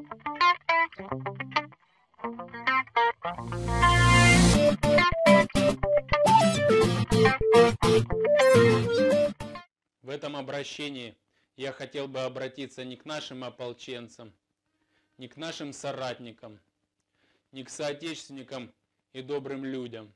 В этом обращении я хотел бы обратиться не к нашим ополченцам, не к нашим соратникам, не к соотечественникам и добрым людям.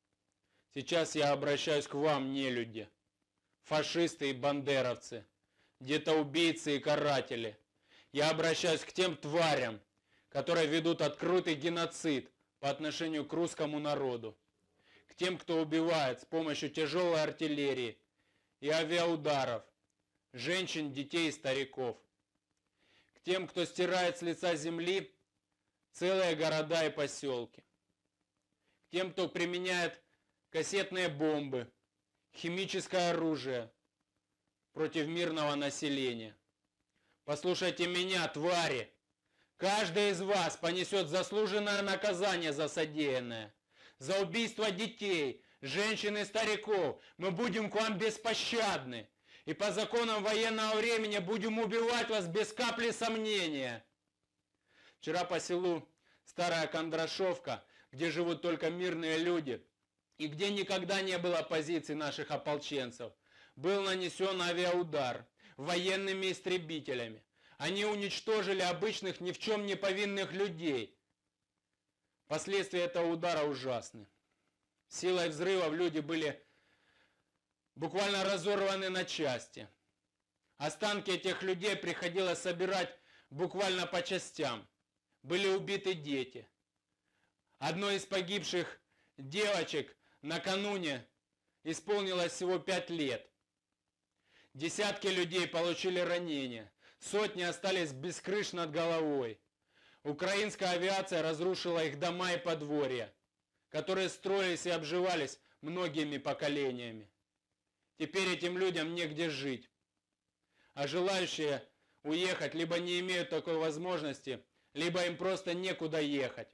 Сейчас я обращаюсь к вам, нелюди, фашисты и бандеровцы, где-то убийцы и каратели. Я обращаюсь к тем тварям, которые ведут открытый геноцид по отношению к русскому народу, к тем, кто убивает с помощью тяжелой артиллерии и авиаударов женщин, детей и стариков, к тем, кто стирает с лица земли целые города и поселки, к тем, кто применяет кассетные бомбы, химическое оружие против мирного населения. Послушайте меня, твари! Каждый из вас понесет заслуженное наказание за содеянное. За убийство детей, женщин и стариков мы будем к вам беспощадны. И по законам военного времени будем убивать вас без капли сомнения. Вчера по селу Старая Кондрашовка, где живут только мирные люди, и где никогда не было позиций наших ополченцев, был нанесен авиаудар военными истребителями. Они уничтожили обычных ни в чем не повинных людей. Последствия этого удара ужасны. Силой взрывов люди были буквально разорваны на части. Останки этих людей приходилось собирать буквально по частям. Были убиты дети. Одной из погибших девочек накануне исполнилось всего 5 лет. Десятки людей получили ранения. Сотни остались без крыш над головой. Украинская авиация разрушила их дома и подворья, которые строились и обживались многими поколениями. Теперь этим людям негде жить. А желающие уехать либо не имеют такой возможности, либо им просто некуда ехать.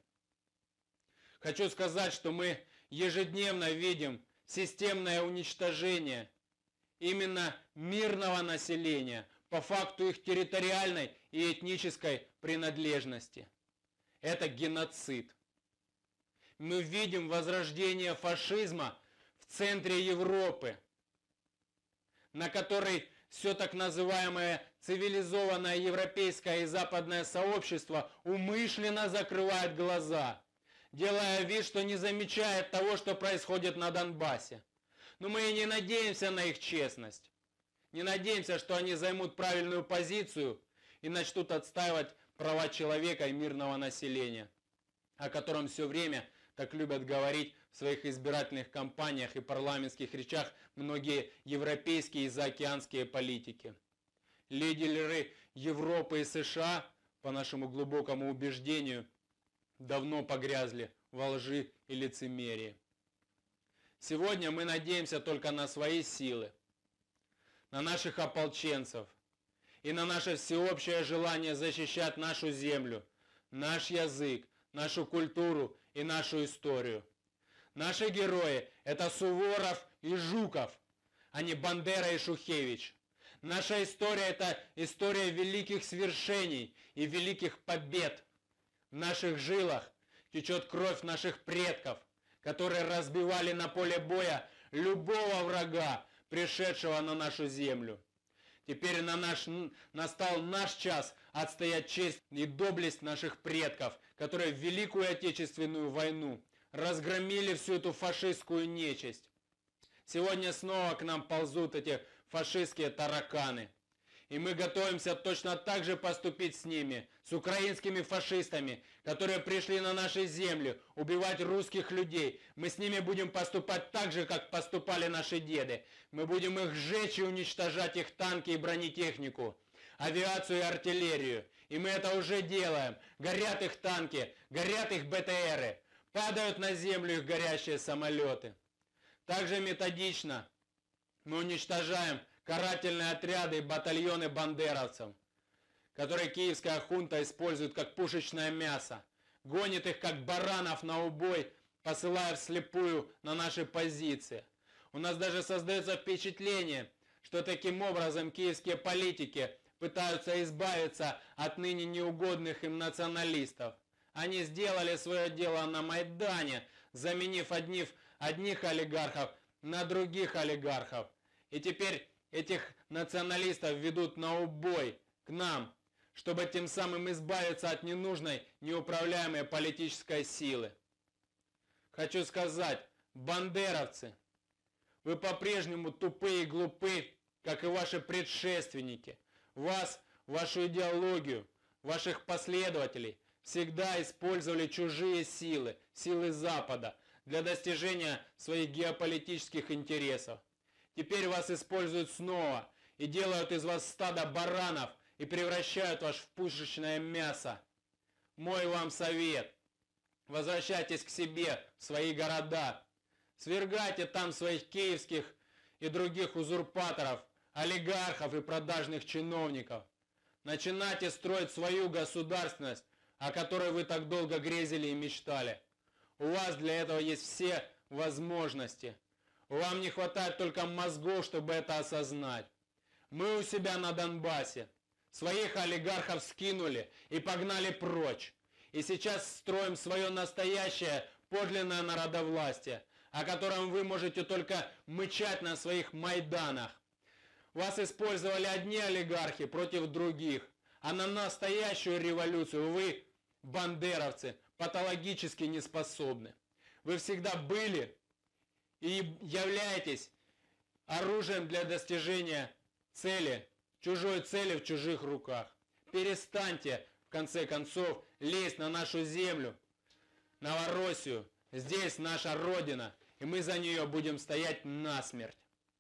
Хочу сказать, что мы ежедневно видим системное уничтожение именно мирного населения по факту их территориальной и этнической принадлежности. Это геноцид. Мы видим возрождение фашизма в центре Европы, на который все так называемое цивилизованное европейское и западное сообщество умышленно закрывает глаза, делая вид, что не замечает того, что происходит на Донбассе. Но мы и не надеемся на их честность. Не надеемся, что они займут правильную позицию и начнут отстаивать права человека и мирного населения, о котором все время так любят говорить в своих избирательных кампаниях и парламентских речах многие европейские и заокеанские политики. Лидеры Европы и США, по нашему глубокому убеждению, давно погрязли во лжи и лицемерии. Сегодня мы надеемся только на свои силы, на наших ополченцев и на наше всеобщее желание защищать нашу землю, наш язык, нашу культуру и нашу историю. Наши герои – это Суворов и Жуков, а не Бандера и Шухевич. Наша история – это история великих свершений и великих побед. В наших жилах течет кровь наших предков, которые разбивали на поле боя любого врага, пришедшего на нашу землю. Теперь настал наш час отстоять честь и доблесть наших предков, которые в Великую Отечественную войну разгромили всю эту фашистскую нечисть. Сегодня снова к нам ползут эти фашистские тараканы. И мы готовимся точно так же поступить с ними, с украинскими фашистами, которые пришли на наши земли убивать русских людей. Мы с ними будем поступать так же, как поступали наши деды. Мы будем их сжечь и уничтожать их танки и бронетехнику, авиацию и артиллерию. И мы это уже делаем. Горят их танки, горят их БТРы, падают на землю их горящие самолеты. Также методично мы уничтожаем карательные отряды и батальоны бандеровцев, которые киевская хунта использует как пушечное мясо, гонит их как баранов на убой, посылая вслепую на наши позиции. У нас даже создается впечатление, что таким образом киевские политики пытаются избавиться от ныне неугодных им националистов. Они сделали свое дело на Майдане, заменив одних олигархов на других олигархов. И теперь этих националистов ведут на убой к нам, чтобы тем самым избавиться от ненужной, неуправляемой политической силы. Хочу сказать, бандеровцы, вы по-прежнему тупые и глупы, как и ваши предшественники. Вас, вашу идеологию, ваших последователей всегда использовали чужие силы, силы Запада, для достижения своих геополитических интересов. Теперь вас используют снова и делают из вас стадо баранов и превращают вас в пушечное мясо. Мой вам совет. Возвращайтесь к себе, в свои города. Свергайте там своих киевских и других узурпаторов, олигархов и продажных чиновников. Начинайте строить свою государственность, о которой вы так долго грезили и мечтали. У вас для этого есть все возможности. Вам не хватает только мозгов, чтобы это осознать. Мы у себя на Донбассе своих олигархов скинули и погнали прочь. И сейчас строим свое настоящее подлинное народовластие, о котором вы можете только мычать на своих майданах. Вас использовали одни олигархи против других, а на настоящую революцию вы, бандеровцы, патологически не способны. Вы всегда были и являетесь оружием для достижения цели, чужой цели в чужих руках. Перестаньте, в конце концов, лезть на нашу землю, Новороссию. Здесь наша Родина, и мы за нее будем стоять насмерть.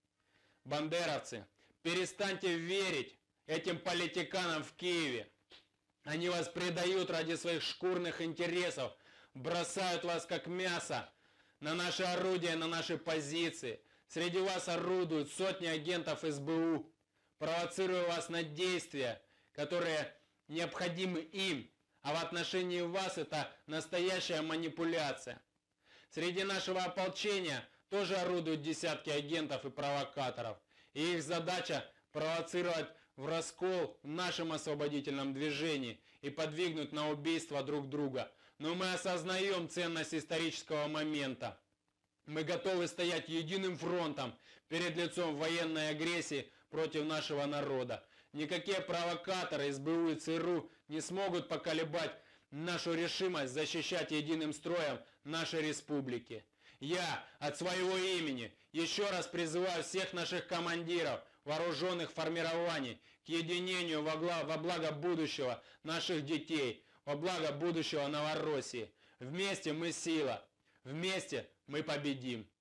Бандеровцы, перестаньте верить этим политиканам в Киеве. Они вас предают ради своих шкурных интересов, бросают вас как мясо на наши орудия, на наши позиции. Среди вас орудуют сотни агентов СБУ, провоцируя вас на действия, которые необходимы им, а в отношении вас это настоящая манипуляция. Среди нашего ополчения тоже орудуют десятки агентов и провокаторов, и их задача провоцировать в раскол в нашем освободительном движении и подвигнуть на убийство друг друга. Но мы осознаем ценность исторического момента. Мы готовы стоять единым фронтом перед лицом военной агрессии против нашего народа. Никакие провокаторы СБУ и ЦРУ не смогут поколебать нашу решимость защищать единым строем нашей республики. Я от своего имени еще раз призываю всех наших командиров вооруженных формирований к единению во благо будущего наших детей, во благо будущего Новороссии. Вместе мы сила, вместе мы победим.